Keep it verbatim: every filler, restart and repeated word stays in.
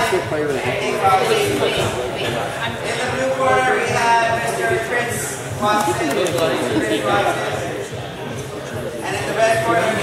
blue corner, we have Mister Chris Watson. Chris Watson. And in the red corner,